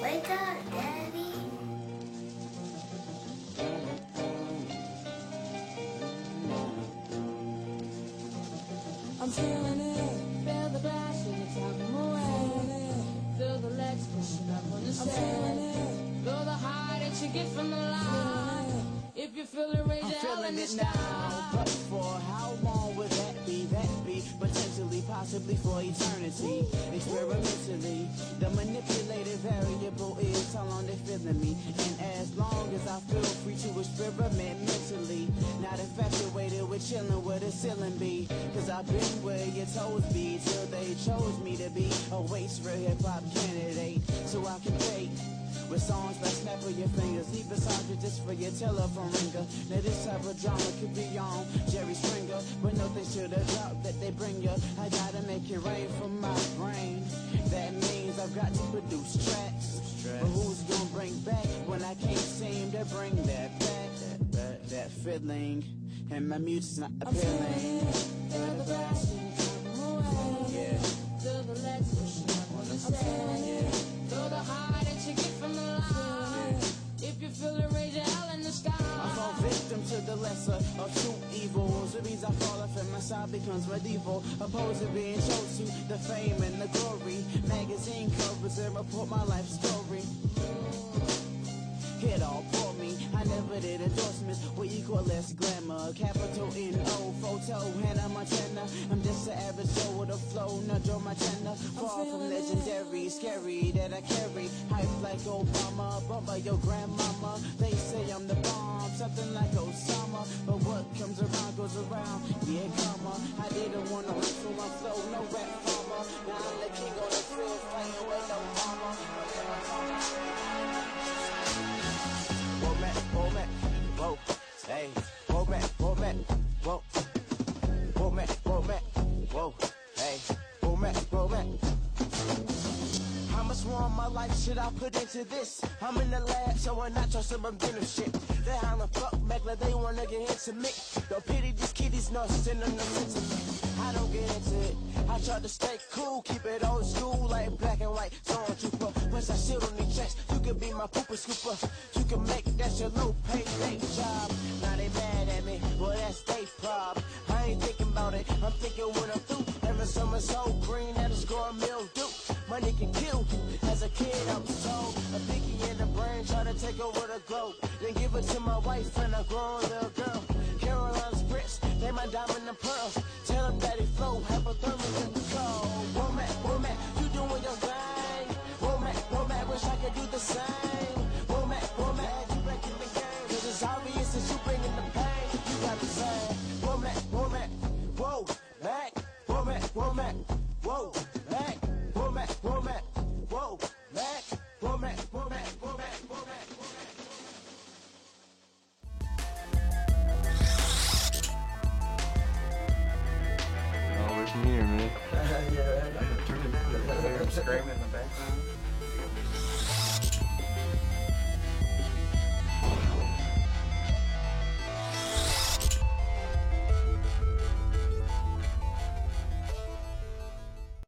Wake up, Daddy. I'm feeling it. Feel the glass when you talk away. Feel the legs pushing up on the I'm feeling it. Feel the high that you get from the line. If you feel it, raise your hell in the it now, but for how long would that be? That be potentially, possibly for eternity. Experimentally, the manipulated variable is how long they feeling me. And as long as I feel free to experiment mentally, not infatuated with chilling where the ceiling be. Cause I've been where your toes be till they chose me to be a waste for hip-hop candidate. So I can date with songs like snap of your fingers, leave a Sandra just for your telephone ringer. Now this type of drama could be on Jerry Springer, but no thanks to the drought that they bring you. I gotta make it rain from my brain. That means I've got to produce tracks. But who's gonna bring back when I can't seem to bring that back? That feeling, and my music's not appealing. Feel the glass when you talk away. Yeah. Feel the legs pushing up on the Feel the high that you get from the line. If you feel it, raise your hell in the sky. I fall victim to the lesser of two evils. It means I fall off and my side becomes medieval. Opposed to being chosen to the fame and the glory. Magazine covers and report my life story. It all for me. I never did endorsements with equal less glamour. Capital N-O, photo, Hannah Montana. I'm just an average Joe with a flow, no Joe Montana. Far from legendary, scary that I carry. Hype like Obama, bumper your grandmama. They say I'm the bomb, something like Osama. But what comes around goes around, yeah, karma. I didn't want to rip through my flow, no rap farmer. Now I'm the king on the field, playing with no mama. Whoa, man, whoa, hey, whoa, man, whoa, whoa, hey, whoa, man. How much more of my life should I put into this? I'm in the lab, showing not trust some inventive shit. They hollering fuck back like they wanna get intimate. Don't pity these kiddies, no, send them no sentiment. I don't get into it. I try to stay cool, keep it old school like black and white stormtrooper. Once I sit on these tracks, you can be my pooper scooper. You can make that your low pay day job. Now they mad at me, well that's they problem. I ain't thinking about it, I'm thinking when I'm through. Every summer so green that it's growing mildew. Money can kill you. As a kid I was told, a picky in the brain try to take over the globe. Then give it to my wife and a grown little girl. Caroline Spritz, they my diamond and pearls. Tell them that it flow, hypothermic in the cold. Womack, you doing your thing. Womack, wish I could do the same. Womack, you back in the game. Cause it's obvious that you bringing the pain. You got the same. Womack, whoa, Mac, Womack, whoa.